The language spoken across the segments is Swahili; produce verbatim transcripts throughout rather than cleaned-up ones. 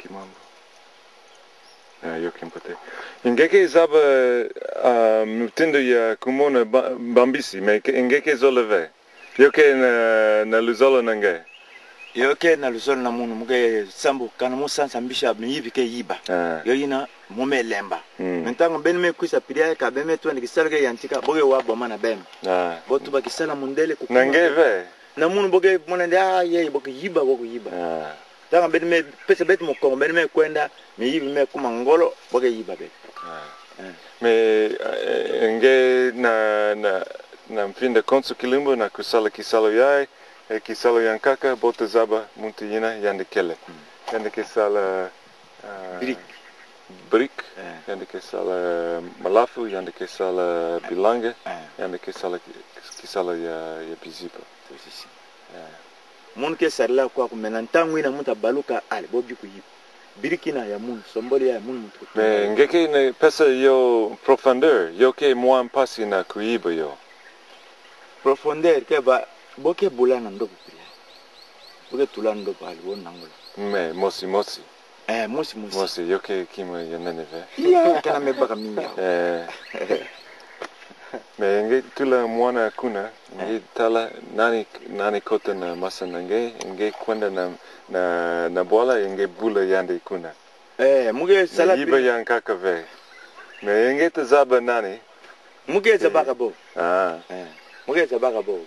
kimambo. Ah, yoke mpote. Ingeke zaba uh, mutindo ya kumona bambisi, me ingeke zoleve. Yoke na na luzolo nange. Yoke na luzolo na munu muge sambu kana musansa mbisha miyibi ke yiba. Ah. Yo yina mume lemba. Mm. Mentanga ben me kuisa piria ka ben me twende kisalge yantika boge wa boma na bem. Ah. Botu ba kisala mundele kukuma. Nange ve. Na munu boge monende ah ye boge yiba boge yiba. Ah. Tanga ben me pesa bet mo kongo ben me kwenda me yibi me kuma ngolo boge yiba be. Ah. Ah. Me uh, nge na na na mpinda konsu kilimbo na kusala kisalo yai e kisalo yankaka bota zaba muntu yina yande kele. Mm. Yande kisala uh, brick brick eh. Yande kisala malafu yande kisala bilanga eh. Yande kisala kisala ya ya bizipa. Tosisi. Yeah. Mun ke sarla kwa kumena ntangu ina muta baluka ale bobi ku yiba. Birikina ya mun somboli ya mun mutu. Me ngeke ne pesa yo profondeur yo ke moins pasi na kuiba yo. Profondeur ke ba boke bulana ndoko pia. Boke tulana ndoko ali won nangola. Me mosi mosi. Eh mosi mosi. Mosi yo ke kimo ya neneve. Yeah, kana me baka mingi. Eh. Me nge tula mwana kuna nge tala nani nani kota na masa nge nge kwenda na na na bola nge bula yande kuna. Eh muge sala yiba yankaka ve. Me nge tazaba nani muge zabaka bo. Ah. Eh muge zabaka bo.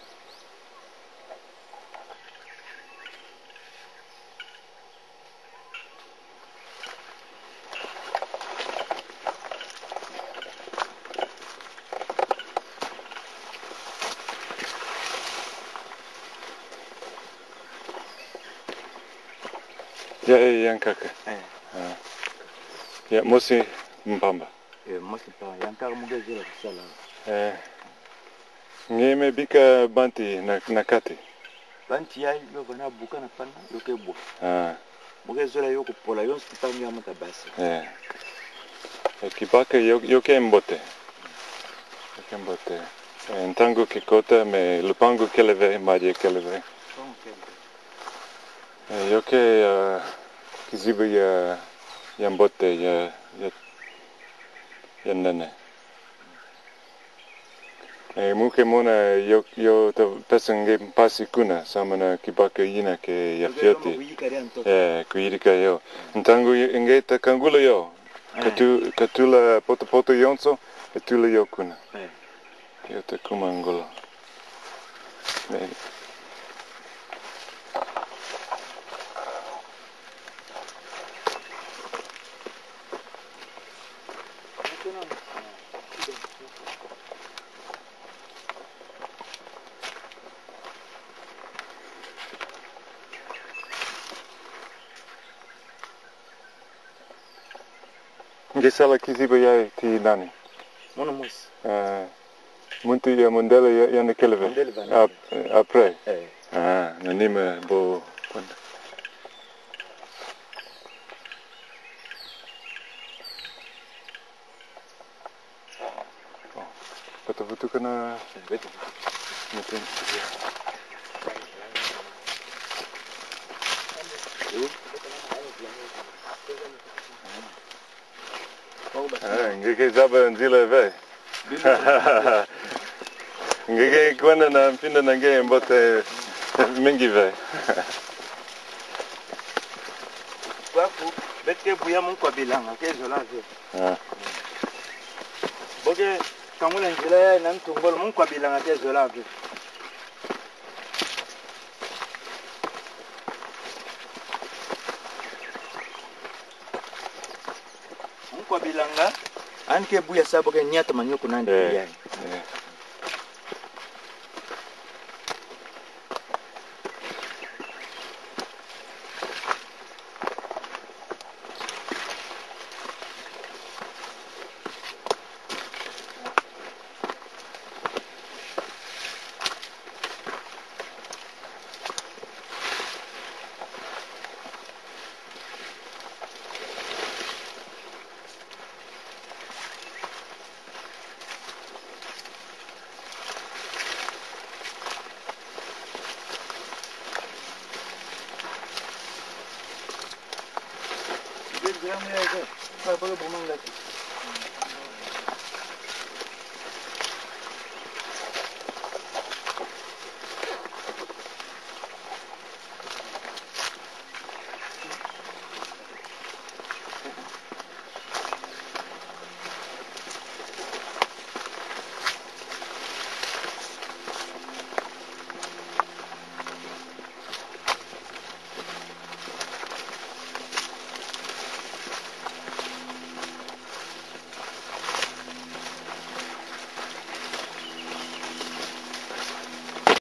Ya yankaka. Eh. Ah. Ya mosi mpamba. Eh mosi mpamba yankaka muge zira kusala. Eh. Ngeme bika banti na nakati. Banti ya yo bana buka na pana yo ke bu. Ah. Muge zira yo kupola yo sipangi amata basi. Eh. E kibaka yo yo ke mbote. Yo ke mbote. Eh, ntango kikota me lupango keleve maji keleve. Eh, yo ke uh, kizibu ya ya mbote ya ya ya nene. Eh, muke mona yo yo ta pesange pasi kuna sama na kibaka yina ke ya fioti. Eh, kuirika yo. Ntango inge ta kangula yo. Katu katula poto poto yonso katula yo kuna. Yo te kumangolo. Me Ngesala kiziba ya ti nani? Mono mosi. Ah, muntu ya mondela ya ya nekeleve. Mondela Après. Eh. Ah, nanime bo kwenda. Oh. Kata vutu kana Betu. mungkin. Ah, ngeke zaba nzila ve. Ngeke kwenda na mpinda na nge mbote mingi ve. Kwaku betke buya mun kwa bilanga ke zola ve. Ah. Boke kangula njila na ntungolo mun kwa bilanga ke zola ve. Mun kwa bilanga anke buya saboke nyata manyoko nandi Eh. yani. Eh. kira mu ya ke ba ba ba manga